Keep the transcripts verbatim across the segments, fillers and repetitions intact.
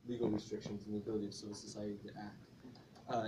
legal restrictions and the ability of civil society to act. Uh,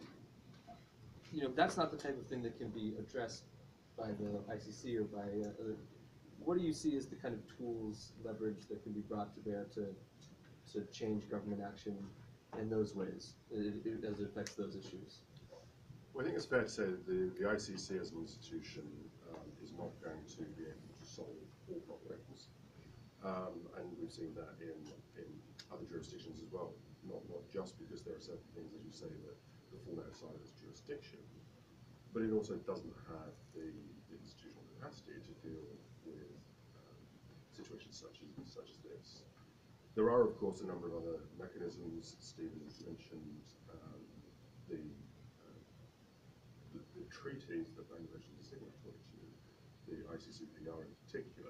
you know, that's not the type of thing that can be addressed by the I C C or by uh, other. What do you see as the kind of tools, leverage that can be brought to bear to to change government action in those ways it, it, as it affects those issues? Well, I think it's fair to say that the, the I C C as an institution um, is not going to be able to solve all problems. Um, and we've seen that in, in other jurisdictions as well, not, not just because there are certain things, as you say, that, that fall outside of its jurisdiction, but it also doesn't have the, the institutional capacity to deal with um, situations such as, such as this. There are, of course, a number of other mechanisms. Stephen mentioned um, the, uh, the, the treaties that Bangladesh is a signatory to, the I C C P R in particular.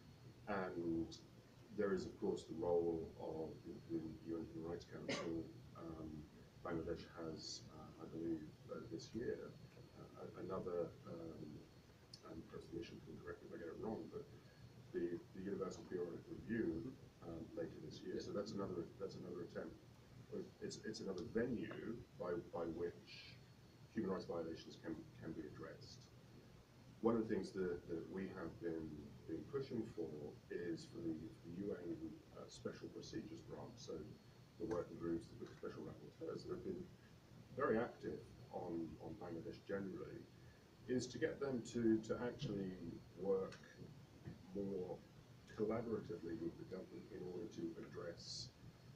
And there is, of course, the role of the, the U N Human Rights Council. Um, Bangladesh has, uh, I believe, uh, this year, uh, another, um, and perhaps the mission can correct me if I get it wrong, but the, the Universal Periodic Review um, later this year. So that's another that's another attempt. It's it's another venue by by which human rights violations can can be addressed. One of the things that, that we have been been pushing for is for the, for the U N uh, Special Procedures Branch, so the working groups, the special rapporteurs that have been very active on, on Bangladesh generally, is to get them to, to actually work more collaboratively with the government in order to address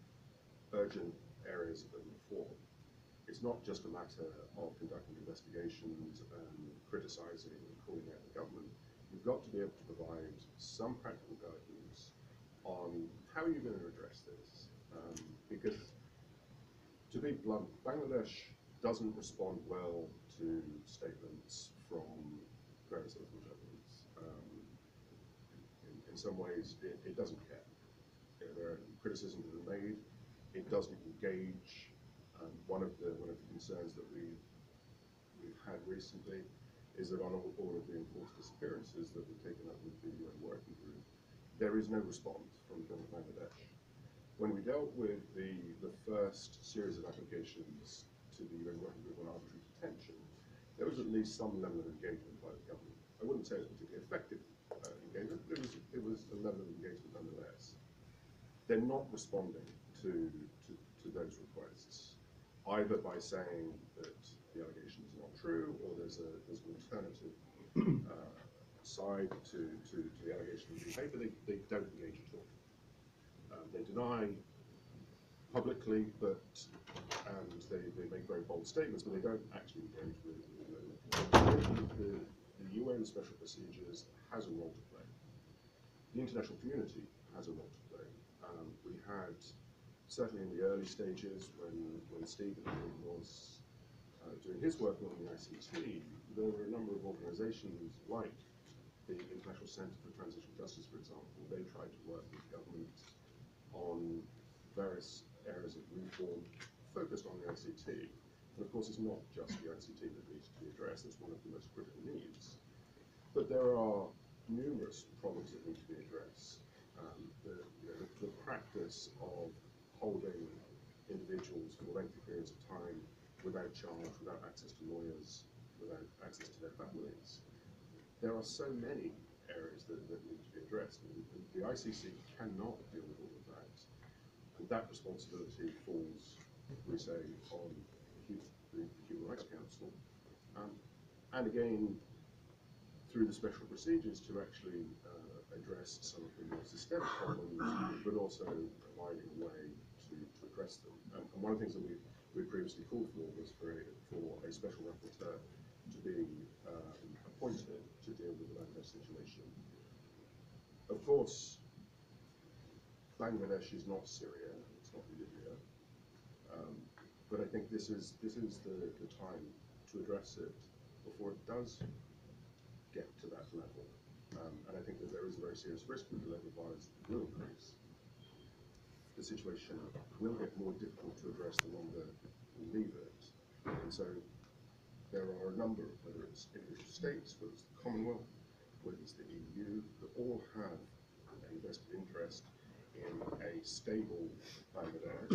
urgent areas of reform. It's not just a matter of conducting investigations and criticising and calling out the government. You've got to be able to provide some practical guidance on how you're going to address this. Um, because, to be blunt, Bangladesh doesn't respond well to statements from various local governments. Um, in, in some ways, it, it doesn't care. You know, there are criticisms that are made. It doesn't engage. Um, one of the one of the concerns that we we've had recently is that on all, all of the enforced disappearances that we've taken up with the U N working group, there is no response from the government of Bangladesh. When we dealt with the the first series of applications to the U N working group on arbitrary detention, there was at least some level of engagement by the government. I wouldn't say it was particularly effective uh, engagement, but it was it was a level of engagement nonetheless. They're not responding to to, to those requests, either by saying that the allegation is not true, or there's a there's an alternative uh, side to, to, to the allegation of behaviour. They, they don't engage at all. Um, they deny publicly, but and they, they make very bold statements, but they don't actually engage with, with the, the, the U N special procedures has a role to play. The international community has a role to play. Um, we had, certainly in the early stages, when, when Stephen was uh, doing his work on the I C T, there were a number of organizations like the International Center for Transitional Justice, for example. They tried to work with government on various areas of reform focused on the I C T. And of course, it's not just the I C T that needs to be addressed, it's one of the most critical needs. But there are numerous problems that need to be addressed. Um, the, you know, the, the practice of holding individuals for lengthy periods of time without charge, without access to lawyers, without access to their families. There are so many areas that, that need to be addressed, and, and the I C C cannot deal with all of that. And that responsibility falls, we say, on the Human Rights Council, um, and again, through the special procedures to actually uh, address some of the more systemic problems, but also providing a way to, to address them. Um, and one of the things that we we previously called for was for a, for a special rapporteur to be um, appointed to deal with the Bangladesh situation. Of course, Bangladesh is not Syria, it's not Libya, um, but I think this is this is the, the time to address it before it does get to that level. Um, and I think that there is a very serious risk that the level of violence will increase. The situation will get more difficult to address the longer we leave it. And so there are a number, whether it's individual states, whether it's the Commonwealth, whether it's the E U, that all have a vested interest in a stable Bangladesh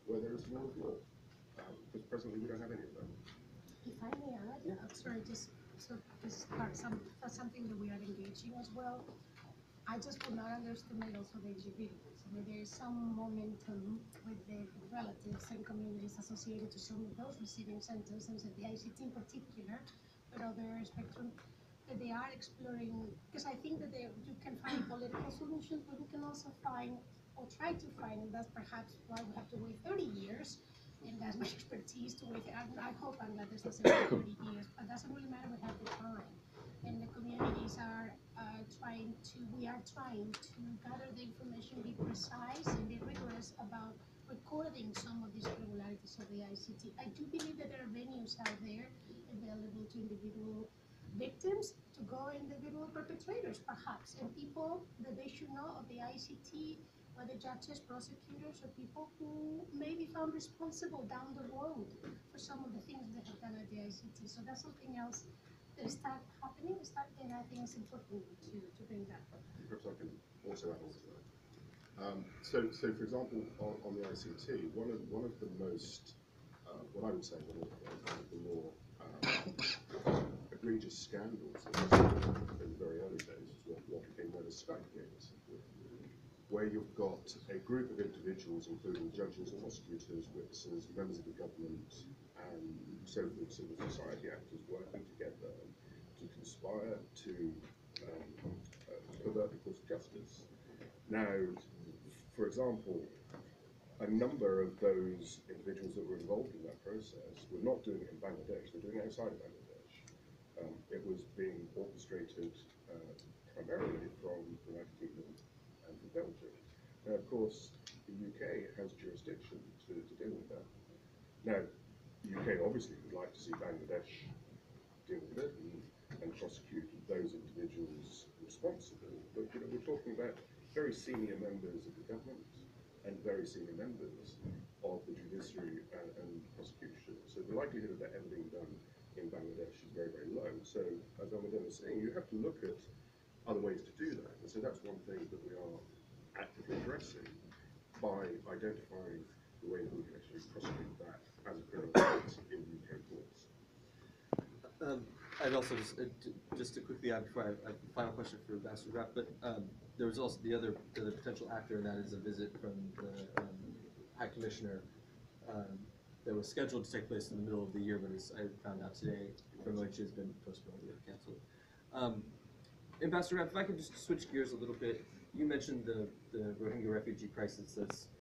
where there is rule of law. Um, because presently we don't have any of that. If I may add, Yeah. uh, sorry, just so this is part some for something that we are engaging as well. I just would not underestimate also the individuals. I mean, there is some momentum with the relatives and communities associated to some of those receiving centers, and so the I C T in particular, but other spectrum, that they are exploring. Because I think that they, you can find political solutions, but we can also find or try to find, and that's perhaps why we have to wait thirty years. And that's my expertise to wait. I, I hope Bangladesh doesn't wait thirty years, but doesn't really matter. We have the time, and the communities are uh, trying to. We are trying to gather the information, be precise and be rigorous about recording some of these irregularities of the I C T. I do believe that there are venues out there available to individual victims, to go individual perpetrators, perhaps, and people that they should know of the I C T. Whether judges, prosecutors, or people who may be found responsible down the road for some of the things they have done at the I C T. So that's something else that is start happening, start, and I think it's important to, to bring that up. Perhaps I can also add on to that. Um, so, so for example, on, on the I C T, one of one of the most, uh, what I would say, one of, one of the more um, egregious scandals that was in the very early days was what, what became known as Skype games, where you've got a group of individuals, including judges, prosecutors, witnesses, members of the government, and so-called civil society actors working together to conspire to um, uh, pervert the course of justice. Now, for example, a number of those individuals that were involved in that process were not doing it in Bangladesh, they were doing it outside of Bangladesh. Um, it was being orchestrated uh, primarily from the United Kingdom and from Belgium. Now, of course, the U K has jurisdiction to, to deal with that. Now, the U K obviously would like to see Bangladesh deal with it and, and prosecute those individuals responsible, but you know, we're talking about very senior members of the government and very senior members of the judiciary and, and prosecution. So the likelihood of that ever being done in Bangladesh is very, very low. So, as Ramadan was saying, you have to look at other ways to do that. And so that's one thing that we are actively addressing by identifying the way that we can actually prosecute that as a criminal offence in U K courts. Um, I'd also just, uh, j- just to quickly add before I have a final question for Ambassador Graff, but um, there was also the other, the other potential actor, and that is a visit from the um, High Commissioner um, that was scheduled to take place in the middle of the year, but as I found out today, from which has been postponed or canceled. Um, Ambassador Graff, if I could just switch gears a little bit, you mentioned the, the Rohingya refugee crisis that's